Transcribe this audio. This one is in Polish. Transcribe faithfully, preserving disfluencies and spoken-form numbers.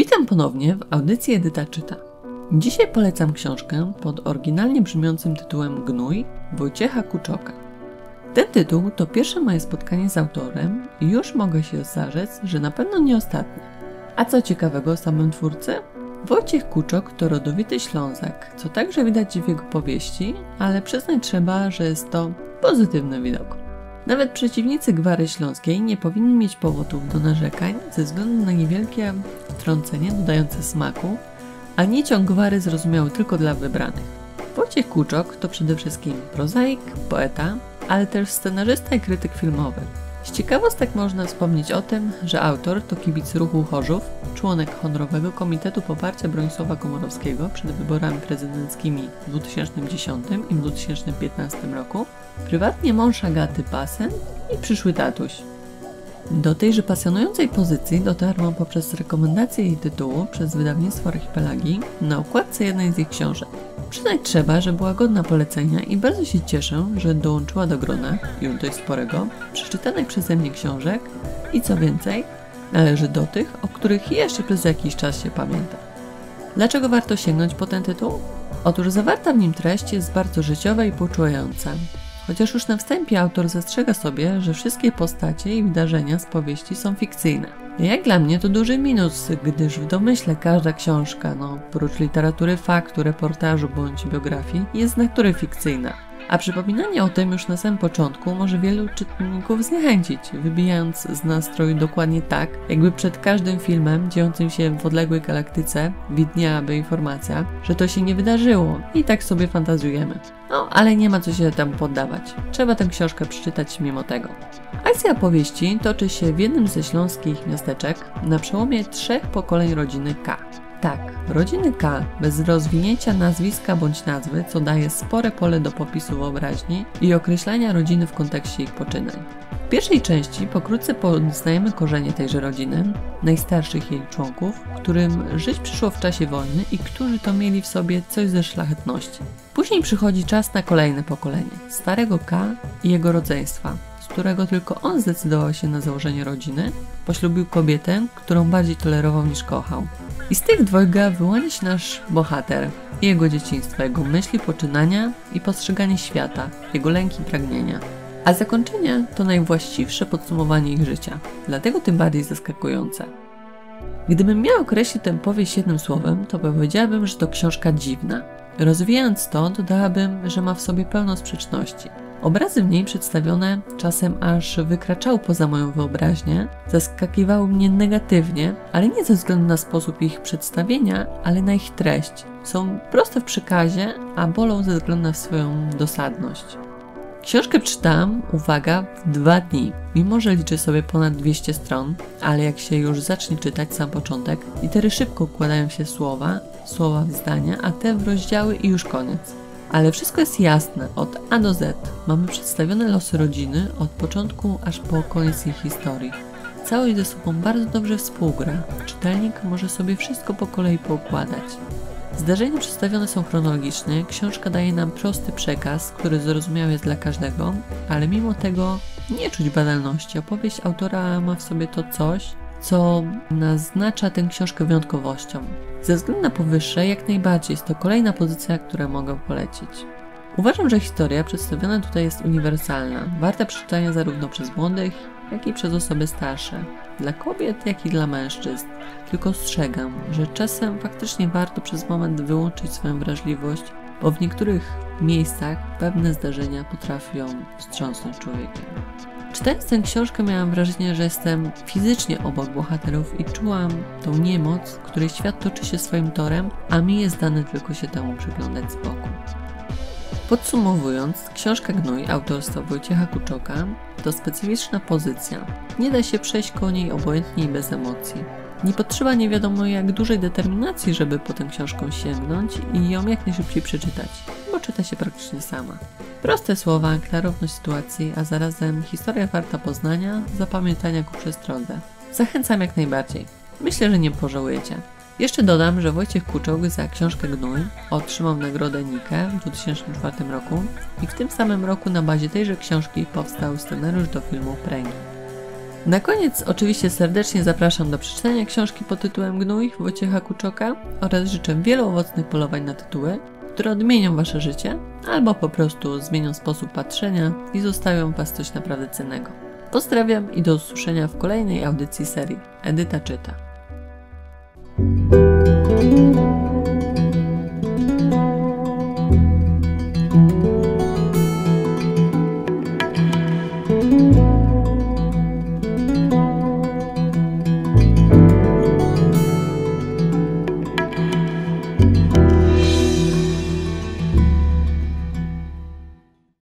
Witam ponownie w audycji Edyta Czyta. Dzisiaj polecam książkę pod oryginalnie brzmiącym tytułem Gnój Wojciecha Kuczoka. Ten tytuł to pierwsze moje spotkanie z autorem i już mogę się zarzec, że na pewno nie ostatnie. A co ciekawego o samym twórcy? Wojciech Kuczok to rodowity Ślązak, co także widać w jego powieści, ale przyznać trzeba, że jest to pozytywny widok. Nawet przeciwnicy gwary śląskiej nie powinni mieć powodów do narzekań ze względu na niewielkie wtrącenie dodające smaku, a nie ciąg gwary zrozumiały tylko dla wybranych. Wojciech Kuczok to przede wszystkim prozaik, poeta, ale też scenarzysta i krytyk filmowy. Z ciekawostek można wspomnieć o tym, że autor to kibic ruchu Chorzów, członek honorowego Komitetu Poparcia Bronisława Komorowskiego przed wyborami prezydenckimi w dwa tysiące dziesiątym i w dwa tysiące piętnastym roku, prywatnie mąż Agaty Pasen i przyszły tatuś. Do tejże pasjonującej pozycji dotarłam poprzez rekomendację jej tytułu przez wydawnictwo Archipelagi na okładce jednej z ich książek. Przyznać trzeba, że była godna polecenia i bardzo się cieszę, że dołączyła do grona, już dość sporego, przeczytanych przeze mnie książek i co więcej, należy do tych, o których jeszcze przez jakiś czas się pamięta. Dlaczego warto sięgnąć po ten tytuł? Otóż zawarta w nim treść jest bardzo życiowa i pouczająca. Chociaż już na wstępie autor zastrzega sobie, że wszystkie postacie i wydarzenia z powieści są fikcyjne. Jak dla mnie to duży minus, gdyż w domyśle każda książka, no oprócz literatury faktu, reportażu bądź biografii, jest z natury fikcyjna. A przypominanie o tym już na samym początku może wielu czytelników zniechęcić, wybijając z nastroju dokładnie tak, jakby przed każdym filmem dziejącym się w odległej galaktyce widniałaby informacja, że to się nie wydarzyło i tak sobie fantazjujemy. No, ale nie ma co się temu poddawać. Trzeba tę książkę przeczytać mimo tego. Akcja powieści toczy się w jednym ze śląskich miasteczek na przełomie trzech pokoleń rodziny K. Tak, rodziny K, bez rozwinięcia nazwiska bądź nazwy, co daje spore pole do popisu wyobraźni i określania rodziny w kontekście ich poczynań. W pierwszej części pokrótce poznajemy korzenie tejże rodziny, najstarszych jej członków, którym żyć przyszło w czasie wojny i którzy to mieli w sobie coś ze szlachetności. Później przychodzi czas na kolejne pokolenie, starego K i jego rodzeństwa, z którego tylko on zdecydował się na założenie rodziny, poślubił kobietę, którą bardziej tolerował niż kochał. I z tych dwojga wyłania się nasz bohater i jego dzieciństwo, jego myśli, poczynania i postrzeganie świata, jego lęki i pragnienia. A zakończenie to najwłaściwsze podsumowanie ich życia, dlatego tym bardziej zaskakujące. Gdybym miał określić tę powieść jednym słowem, to powiedziałabym, że to książka dziwna. Rozwijając to, dodałabym, że ma w sobie pełno sprzeczności. Obrazy w niej przedstawione czasem aż wykraczały poza moją wyobraźnię, zaskakiwały mnie negatywnie, ale nie ze względu na sposób ich przedstawienia, ale na ich treść. Są proste w przekazie, a bolą ze względu na swoją dosadność. Książkę czytałam, uwaga, w dwa dni, mimo że liczę sobie ponad dwieście stron, ale jak się już zacznie czytać sam początek, litery szybko układają się w słowa, słowa w zdania, a te w rozdziały i już koniec. Ale wszystko jest jasne, od A do Z. Mamy przedstawione losy rodziny, od początku aż po koniec jej historii. Całość ze sobą bardzo dobrze współgra. Czytelnik może sobie wszystko po kolei poukładać. Zdarzenia przedstawione są chronologicznie, książka daje nam prosty przekaz, który zrozumiały jest dla każdego, ale mimo tego nie czuć banalności. Opowieść autora ma w sobie to coś, co naznacza tę książkę wyjątkowością. Ze względu na powyższe, jak najbardziej jest to kolejna pozycja, którą mogę polecić. Uważam, że historia przedstawiona tutaj jest uniwersalna, warta przeczytania zarówno przez młodych, jak i przez osoby starsze, dla kobiet, jak i dla mężczyzn. Tylko ostrzegam, że czasem faktycznie warto przez moment wyłączyć swoją wrażliwość, bo w niektórych miejscach pewne zdarzenia potrafią wstrząsnąć człowiekiem. Czytając tę książkę miałam wrażenie, że jestem fizycznie obok bohaterów i czułam tą niemoc, której świat toczy się swoim torem, a mi jest dane tylko się temu przyglądać z boku. Podsumowując, książka Gnój autorstwa Wojciecha Kuczoka to specyficzna pozycja. Nie da się przejść koło niej obojętnie i bez emocji. Nie potrzeba nie wiadomo jak dużej determinacji, żeby po tę książkę sięgnąć i ją jak najszybciej przeczytać, bo czyta się praktycznie sama. Proste słowa, klarowność sytuacji, a zarazem historia warta poznania, zapamiętania ku przestrodze. Zachęcam jak najbardziej. Myślę, że nie pożałujecie. Jeszcze dodam, że Wojciech Kuczok za książkę Gnój otrzymał nagrodę Nike w dwa tysiące czwartym roku i w tym samym roku na bazie tejże książki powstał scenariusz do filmu Pręgi. Na koniec oczywiście serdecznie zapraszam do przeczytania książki pod tytułem Gnój Wojciecha Kuczoka oraz życzę wielu owocnych polowań na tytuły, które odmienią wasze życie albo po prostu zmienią sposób patrzenia i zostawią was coś naprawdę cennego. Pozdrawiam i do usłyszenia w kolejnej audycji serii Edyta czyta.